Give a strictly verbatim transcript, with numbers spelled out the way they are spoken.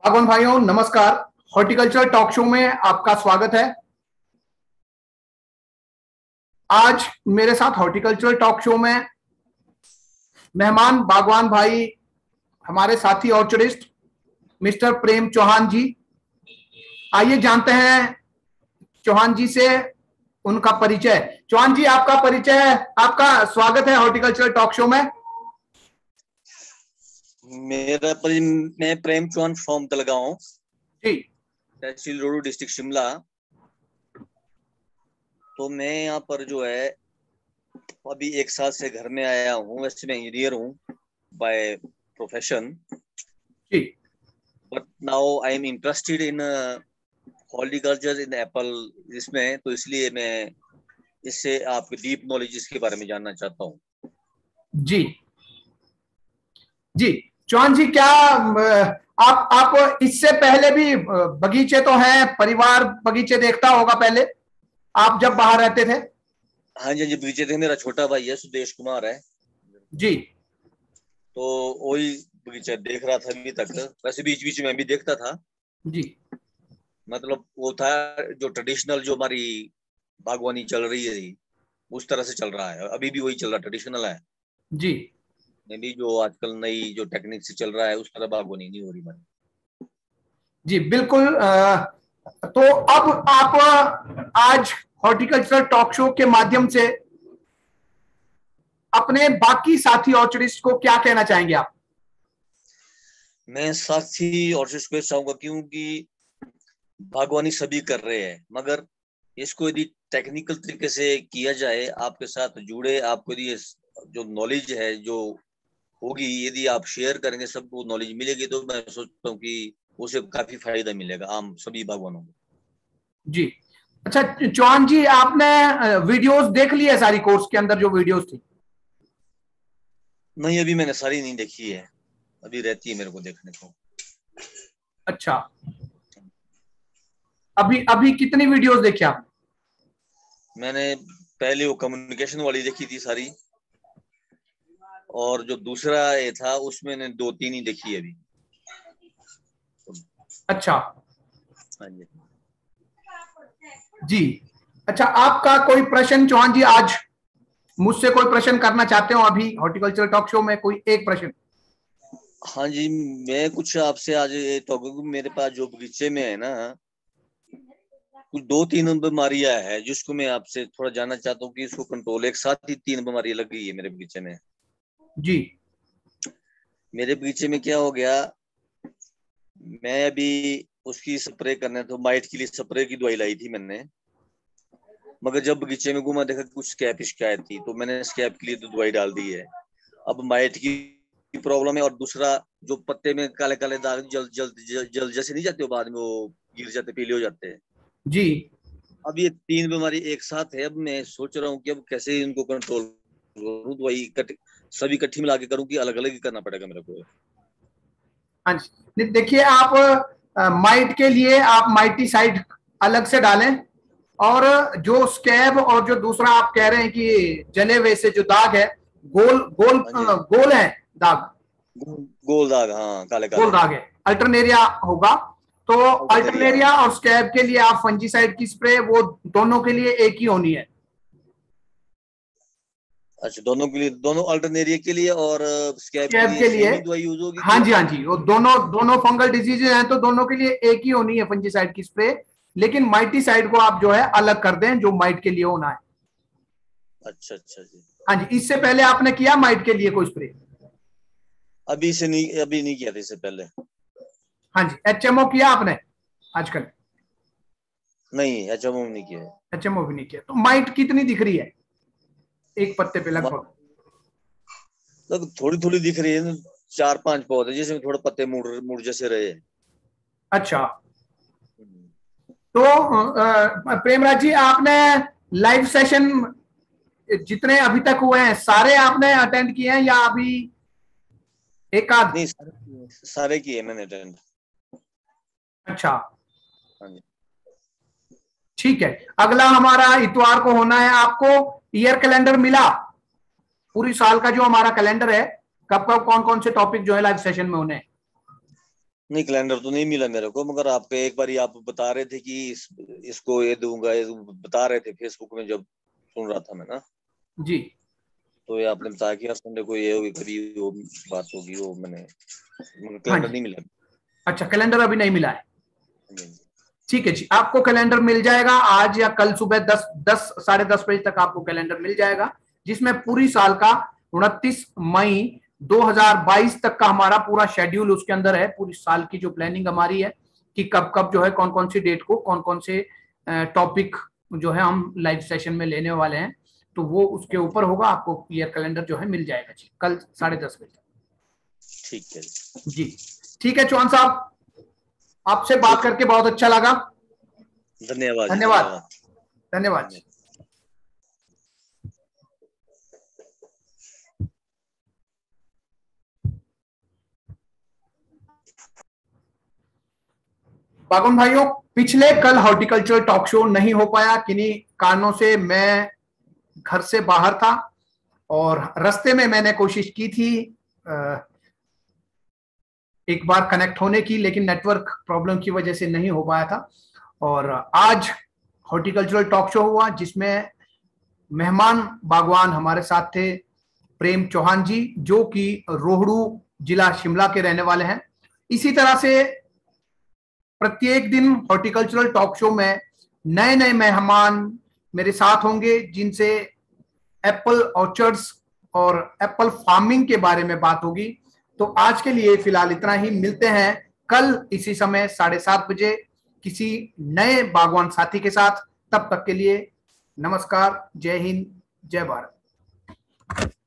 बागवान भाइयों नमस्कार। हॉर्टिकल्चर टॉक शो में आपका स्वागत है। आज मेरे साथ हॉर्टिकल्चर टॉक शो में मेहमान बागवान भाई, हमारे साथी ऑर्चर्डिस्ट मिस्टर प्रेम चौहान जी। आइए जानते हैं चौहान जी से उनका परिचय। चौहान जी, आपका परिचय, आपका स्वागत है हॉर्टिकल्चर टॉक शो में। मेरा परि मैं प्रेम चौहान फ्रॉम तलगांव जी, तहसील रोडू, डिस्ट्रिक्ट शिमला। तो मैं यहाँ पर जो है अभी एक साल से घर में आया हूँ। वैसे मैं इंजीनियर हूँ बाय प्रोफेशन, जी, but now I am interested in horticulture in apple इसमें, तो इसलिए मैं इससे आपकी डीप नॉलेज इसके बारे में जानना चाहता हूँ। जी, जी। चौहान जी, क्या आप आप इससे पहले भी बगीचे तो हैं, परिवार बगीचे देखता होगा पहले, आप जब बाहर रहते थे? हाँ जी, जी बगीचे थे। मेरा छोटा भाई है, सुदेश कुमार है जी, तो वही बगीचा देख रहा था अभी तक। वैसे बीच बीच में भी देखता था। जी, मतलब वो था जो ट्रेडिशनल जो हमारी बागवानी चल रही है उस तरह से चल रहा है, अभी भी वही चल रहा, ट्रेडिशनल है। जी, मे भी जो आजकल नई जो टेक्निक से चल रहा है उस तरह बागवानी नहीं हो रही हमारी। जी, बिल्कुल। तो अब आप आज हॉर्टिकल्चर टॉक शो के माध्यम से अपने बाकी साथी ऑर्चर्डिस्ट को क्या कहना चाहेंगे आप? मैं साथी और को चाहूंगा, क्योंकि बागवानी सभी कर रहे हैं, मगर इसको यदि टेक्निकल तरीके से किया जाए, आपके साथ जुड़े, आपको यदि जो नॉलेज है जो होगी, यदि आप शेयर करेंगे, सबको नॉलेज मिलेगी, तो मैं सोचता हूँ कि उसे काफी फायदा मिलेगा आम सभी बागवानों को। जी। अच्छा चौहान जी, आपने वीडियोस देख ली है सारी, कोर्स के अंदर जो वीडियोस थी? नहीं, अभी मैंने सारी नहीं देखी है, अभी रहती है मेरे को देखने को। अच्छा, अभी अभी कितनी वीडियोस देखी आपने? मैंने पहले वो कम्युनिकेशन वाली देखी थी सारी, और जो दूसरा ये था उसमें ने दो तीन ही देखी है अभी। अच्छा, हाँ जी, जी। अच्छा, आपका कोई प्रश्न चौहान जी, आज मुझसे कोई प्रश्न करना चाहते हो अभी हॉर्टिकल्चर टॉक शो में? कोई एक प्रश्न? हाँ जी। मैं कुछ आपसे आज ये तो, मेरे पास जो बगीचे में है ना, कुछ दो तीन बीमारियां है जिसको मैं आपसे थोड़ा जानना चाहता हूँ कि इसको कंट्रोल, एक साथ ही तीन बीमारियां लग गई है मेरे बगीचे में। जी, मेरे बगीचे में क्या हो गया, मैं अभी उसकी स्प्रे करने, तो माइट के लिए स्प्रे की दवाई लाई थी मैंने, मगर जब बगीचे में घूमा देखा कुछ स्कैब शिकायत थी, तो मैंने स्कैब के लिए तो दवाई डाल दी है। अब माइट की प्रॉब्लम है, और दूसरा जो पत्ते में काले काले दाग जल जल जल, जल जैसे नहीं जाते हो, बाद में वो गिर जाते, पीले हो जाते हैं। जी। अब ये तीन बीमारी एक साथ है। अब मैं सोच रहा हूँ कि अब कैसे इनको कंट्रोल करूँ, दवाई कट सभी इकट्ठी मिला के करूँ कि अलग अलग ही करना पड़ेगा मेरे को? हाँ जी, देखिए आप आ, माइट के लिए आप माइटी साइड अलग से डालें, और जो स्कैब और जो दूसरा आप कह रहे हैं कि जले हुए से जो दाग है, गोल गोल हाँ आ, जी, गोल है दाग, गोल दाग, हाँ काले गोल काले दाग है, अल्टरनेरिया होगा। तो अल्टरनेरिया। अल्टरनेरिया और स्कैब के लिए आप फंजीसाइड की स्प्रे, वो दोनों के लिए एक ही होनी है। अच्छा, दोनों के लिए, दोनों अल्टरनेरिया के लिए और स्कैब के स्कैब लिए के लिए, सेम ही दवाई यूज होगी हाँ कि? जी, हाँ जी, वो दोनों दोनों फंगल डिजीजेज हैं, तो दोनों के लिए एक ही होनी है फंजीसाइड की स्प्रे। लेकिन माइटी साइड को आप जो है अलग कर दें, जो माइट के लिए होना है। अच्छा अच्छा जी। हाँ जी, इससे पहले आपने किया माइट के लिए कोई स्प्रे? अभी से नहीं, अभी नहीं किया था इससे पहले। हाँ जी, एचएमओ किया आपने आजकल? नहीं, अच्छा वो नहीं किया है। एचएमओ भी नहीं किया, तो माइट कितनी दिख रही है एक पत्ते पे लगभग? मतलब थोड़ी थोड़ी दिख रही है, चार पांच पौधे जिसमें थोड़े पत्ते मुड़ मुड़ जैसे रहे। अच्छा, तो अ, प्रेमराज जी, आपने लाइव सेशन जितने अभी तक हुए हैं सारे आपने अटेंड किए हैं या अभी एक आध? नहीं, सारे किए, सारे किए मैंने अटेंड। अच्छा, हाँ जी। ठीक है। अगला हमारा इतवार को होना है। आपको ईयर कैलेंडर मिला? पूरी साल का जो हमारा कैलेंडर है, कब कब कौन कौन से टॉपिक जो है लाइव सेशन में होने हैं? नहीं, कैलेंडर तो नहीं मिला मेरे को, मगर आपके एक बार आप बता रहे थे कि इस, इसको ये दूंगा, ये बता रहे थे फेसबुक में जब सुन रहा था मैं ना जी। तो ये आपने बताया कि संडे को ये होगी, कभी वो बात होगी, वो मैंने हाँ कैलेंडर जी। नहीं मिला। अच्छा, कैलेंडर अभी नहीं मिला है। जी। ठीक है जी, आपको कैलेंडर मिल जाएगा आज या कल सुबह दस दस साढ़े दस बजे तक आपको कैलेंडर मिल जाएगा, जिसमें पूरी साल का उनतीस मई दो हज़ार बाईस तक का हमारा पूरा शेड्यूल उसके अंदर है। पूरी साल की जो प्लानिंग हमारी है कि कब कब जो है कौन कौन सी डेट को कौन कौन से टॉपिक जो है हम लाइव सेशन में लेने वाले हैं, तो वो उसके ऊपर होगा। आपको क्लियर कैलेंडर जो है मिल जाएगा जी कल साढ़े दस बजे तक। ठीक है जी ठीक है चौहान साहब, आपसे बात करके बहुत अच्छा लगा। धन्यवाद धन्यवाद धन्यवाद। बागवान भाइयों, पिछले कल हॉर्टिकल्चर टॉक शो नहीं हो पाया, किन्हीं कारणों से मैं घर से बाहर था और रास्ते में मैंने कोशिश की थी एक बार कनेक्ट होने की, लेकिन नेटवर्क प्रॉब्लम की वजह से नहीं हो पाया था। और आज हॉर्टिकल्चरल टॉक शो हुआ जिसमें मेहमान बागवान हमारे साथ थे प्रेम चौहान जी, जो कि रोहड़ू जिला शिमला के रहने वाले हैं। इसी तरह से प्रत्येक दिन हॉर्टिकल्चरल टॉक शो में नए नए मेहमान मेरे साथ होंगे, जिनसे एप्पल ऑर्चर्ड्स और एप्पल फार्मिंग के बारे में बात होगी। तो आज के लिए फिलहाल इतना ही, मिलते हैं कल इसी समय साढ़े सात बजे किसी नए बागवान साथी के साथ। तब तक के लिए नमस्कार, जय हिंद, जय भारत।